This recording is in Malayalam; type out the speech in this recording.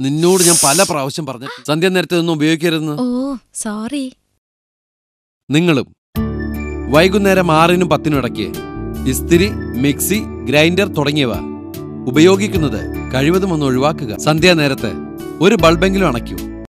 നിന്നോട് ഞാൻ പല പ്രാവശ്യം പറഞ്ഞു സന്ധ്യ നേരത്തെ ഒന്നും ഉപയോഗിക്കരുതെന്ന്. ഓ സോറി. നിങ്ങളും വൈകുന്നേരം 6-നും 10-നും ഇടയ്ക്ക് ഇസ്തിരി, മിക്സി, ഗ്രൈൻഡർ തുടങ്ങിയവ ഉപയോഗിക്കുന്നത് കഴിവതും ഒന്ന് ഒഴിവാക്കുക. സന്ധ്യാനേരത്ത് ഒരു ബൾബെങ്കിലും അണയ്ക്കൂ.